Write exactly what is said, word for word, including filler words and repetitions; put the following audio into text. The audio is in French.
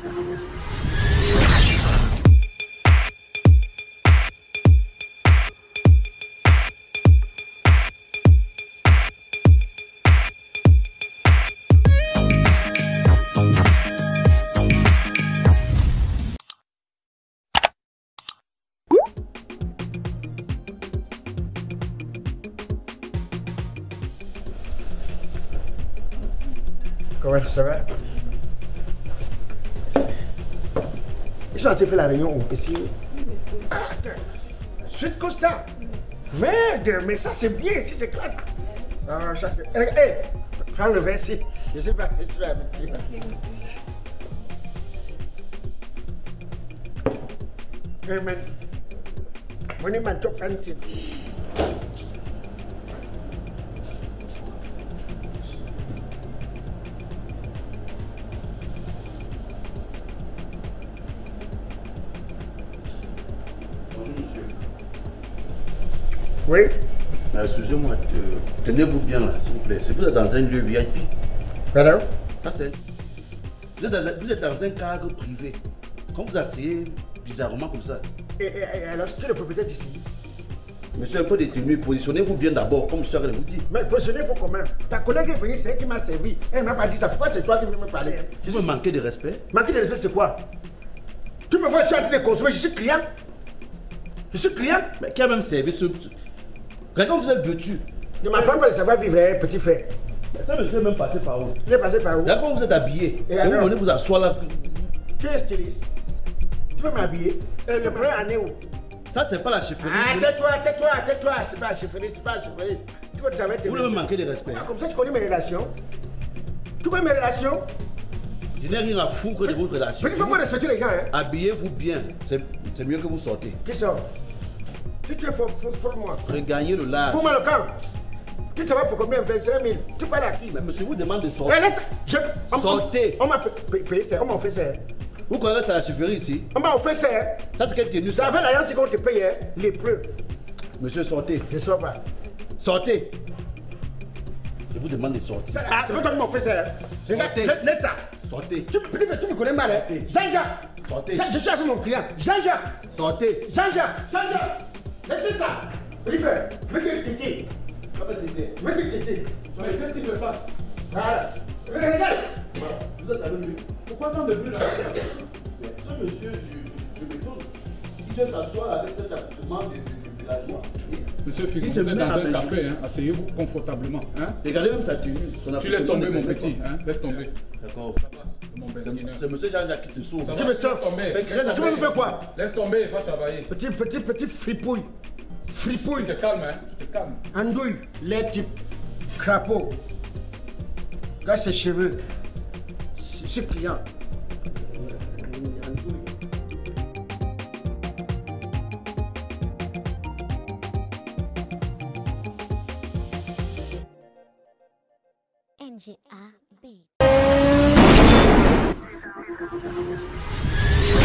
Comment ça va? Ils sont en train de faire la réunion ici. Ah, suite Costa. Merde, mais ça c'est bien, ici c'est classe. Ah, ça c'est... Hé, hey, prends le verre ici. Je sais pas, je suis habitué. Hey man, when you man talk fancy. Oui. Euh, Excusez-moi, euh, tenez-vous bien là, s'il vous plaît. C'est vous êtes dans un lieu V I P. Pardon? Ça c'est. Vous êtes, dans, vous êtes dans un cadre privé. Quand vous asseyez bizarrement comme ça. Et, et, et alors, c'est qui le propriétaire d'ici? Monsieur, un peu détenu, positionnez-vous bien d'abord, comme je vous dit. Mais positionnez-vous comment? Ta collègue est venue, c'est elle qui m'a servi. Elle ne m'a pas dit ça. Pourquoi c'est toi qui viens me parler? Je veux manquer de respect. Manquer de respect, c'est quoi? Tu me vois, je suis en train de consommer, je suis client. Je suis client. Mais qui a même servi ce. Quand vous êtes vêtu. Ne m'apprends pas de savoir vivre, hein, petit frère. Mais ça, monsieur est même passé par où? Il est passé par où? Là, quand vous êtes habillé, et, et vous venez vous asseoir là. Tu es styliste. Tu veux m'habiller? Euh, le premier année où? Ça, c'est pas la chefferie. Ah, tais-toi, tais-toi, tais-toi. C'est pas la chefferie, c'est pas la chefferie. Tu veux savoir tes vous voulez me manquer de respect. Ah, comme ça, tu connais mes relations. Tu connais mes relations? Je n'ai rien à foutre de vos relations. Mais il faut respecter les gens, hein. Habillez-vous bien. C'est mieux que vous sortez. Qui sort? Si tu es fort, fort moi. Regagnez le large. Fous-moi le camp. Tu te vas pour combien? vingt-cinq mille. Tu parles à qui? Mais monsieur vous demande de sortir. Mais laisse, je, on, sortez. On m'a payé ça, on m'a offert ça. Vous connaissez la chefferie ici? On m'a offert ça. Ça c'est quelle tenue? Ça avait l'alliance qu'on te paye, les preuves. Monsieur, sortez. Je ne sors pas. Sortez. Je vous demande de sortir. Ah, c'est pas toi qui m'as offert ça. Sortez. Laisse ça. Sortez. Tu, tu me connais mal, hein? Jean-Jacques. Sortez. Je suis avec mon client. Jean-Jacques. Sortez. Jean-Jacques. Jean-Jacques. Laissez ça. River, mettez le tété. Mettez le tété. Mais qu'est-ce qui se passe? Voilà. Regarde. Vous êtes avec lui. Pourquoi tant de bruit là? Ce monsieur, je, je, je m'étonne. Il vient s'asseoir avec cet appartement de, de, de villageois. Monsieur Philippe, vous êtes dans un café, hein? Asseyez-vous confortablement. Hein? Regardez même sa tenue. Tu laisses tomber mon petit, hein? Laisse tomber. D'accord. Ça va, mon benzineur. C'est monsieur Jean-Jacques qui te sauve. Tu me sauves. Tu veux me faire quoi? Laisse tomber, va travailler. Petit, petit, petit fripouille. Fripouille. Tu te calmes, hein? Tu te calmes. Andouille, les types. Crapaud. Regarde ses cheveux. C'est client. Andouille. N G A B.